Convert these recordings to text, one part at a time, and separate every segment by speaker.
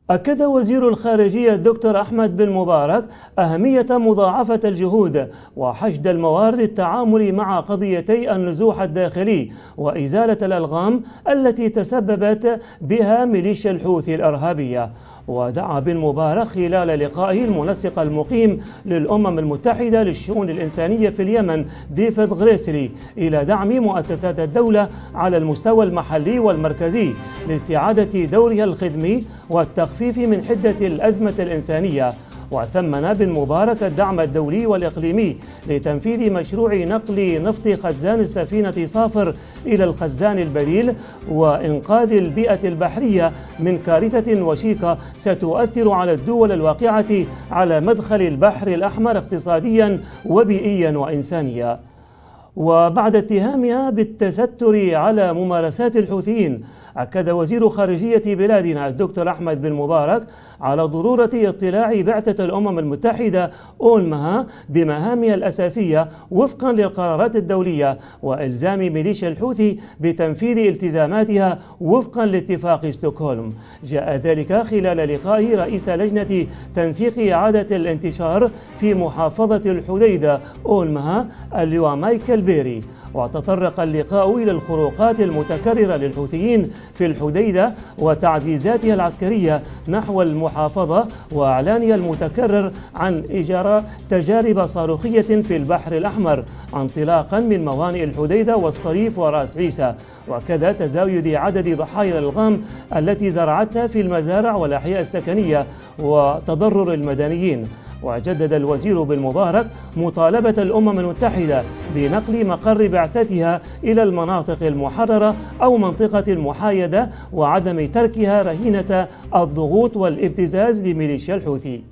Speaker 1: أكد وزير الخارجية الدكتور أحمد بن مبارك أهمية مضاعفة الجهود وحشد الموارد للتعامل مع قضيتي النزوح الداخلي وإزالة الألغام التي تسببت بها ميليشيا الحوثي الإرهابية. ودعا بن مبارك خلال لقائه المنسق المقيم للأمم المتحدة للشؤون الإنسانية في اليمن ديفيد غريسلي إلى دعم مؤسسات الدولة على المستوى المحلي والمركزي لاستعادة دورها الخدمي والتخفيف من حدة الأزمة الإنسانية. وثمن بن مبارك الدعم الدولي والإقليمي لتنفيذ مشروع نقل نفط خزان السفينة صافر إلى الخزان البديل وإنقاذ البيئة البحرية من كارثة وشيكة ستؤثر على الدول الواقعة على مدخل البحر الأحمر اقتصاديا وبيئيا وإنسانيا. وبعد اتهامها بالتستر على ممارسات الحوثيين، أكد وزير خارجية بلادنا الدكتور أحمد بن مبارك على ضرورة اطلاع بعثة الأمم المتحدة أونمها بمهامها الأساسية وفقا للقرارات الدولية وإلزام ميليشيا الحوثي بتنفيذ التزاماتها وفقا لاتفاق ستوكهولم. جاء ذلك خلال لقاء رئيس لجنة تنسيق إعادة الانتشار في محافظة الحديدة أونمها اللواء مايكل بيري. وتطرق اللقاء إلى الخروقات المتكررة للحوثيين في الحديدة وتعزيزاتها العسكرية نحو المحافظة وإعلانها المتكرر عن إجراء تجارب صاروخية في البحر الأحمر انطلاقا من موانئ الحديدة والصريف ورأس عيسى، وكذا تزايد عدد ضحايا الألغام التي زرعتها في المزارع والأحياء السكنية وتضرر المدنيين. وجدد الوزير بن مبارك مطالبة الأمم المتحدة بنقل مقر بعثتها إلى المناطق المحررة أو منطقة المحايدة وعدم تركها رهينة الضغوط والابتزاز لميليشيا الحوثي.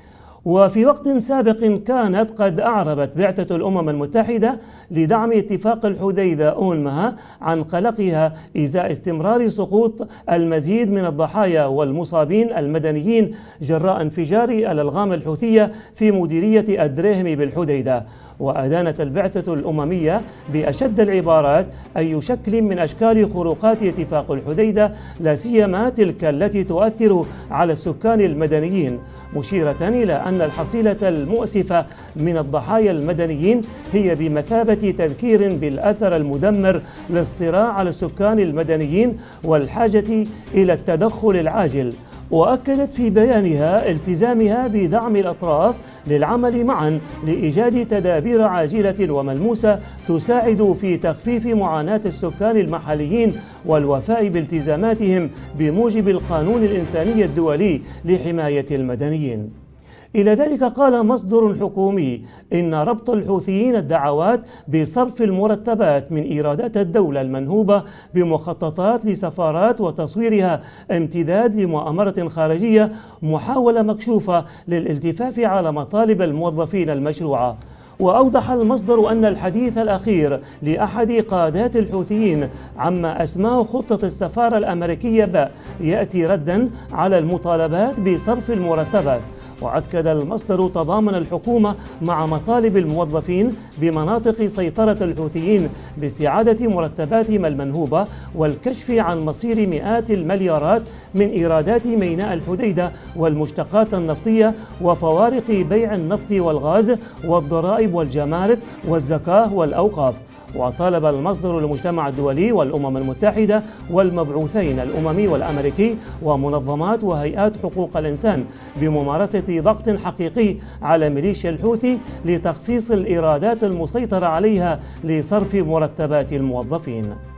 Speaker 1: وفي وقت سابق كانت قد أعربت بعثة الأمم المتحدة لدعم اتفاق الحديدة أونمها عن قلقها إزاء استمرار سقوط المزيد من الضحايا والمصابين المدنيين جراء انفجار الألغام الحوثية في مديرية الدرهم بالحديدة. وأدانت البعثة الأممية بأشد العبارات أي شكل من أشكال خروقات اتفاق الحديدة لا سيما تلك التي تؤثر على السكان المدنيين، مشيرة إلى أن الحصيلة المؤسفة من الضحايا المدنيين هي بمثابة تذكير بالأثر المدمر للصراع على السكان المدنيين والحاجة إلى التدخل العاجل. وأكدت في بيانها التزامها بدعم الأطراف للعمل معا لإيجاد تدابير عاجلة وملموسة تساعد في تخفيف معاناة السكان المحليين والوفاء بالتزاماتهم بموجب القانون الإنساني الدولي لحماية المدنيين. إلى ذلك قال مصدر حكومي إن ربط الحوثيين الدعوات بصرف المرتبات من إيرادات الدولة المنهوبة بمخططات لسفارات وتصويرها امتداد لمؤامرة خارجية محاولة مكشوفة للالتفاف على مطالب الموظفين المشروعة. وأوضح المصدر أن الحديث الأخير لأحد قادات الحوثيين عما أسماه خطة السفارة الأمريكية يأتي ردا على المطالبات بصرف المرتبات. وأكد المصدر تضامن الحكومة مع مطالب الموظفين بمناطق سيطرة الحوثيين باستعادة مرتباتهم المنهوبة والكشف عن مصير مئات المليارات من إيرادات ميناء الحديدة والمشتقات النفطية وفوارق بيع النفط والغاز والضرائب والجمارك والزكاة والأوقاف. وطالب المصدر المجتمع الدولي والأمم المتحدة والمبعوثين الأممي والأمريكي ومنظمات وهيئات حقوق الإنسان بممارسة ضغط حقيقي على ميليشيا الحوثي لتخصيص الإيرادات المسيطر عليها لصرف مرتبات الموظفين.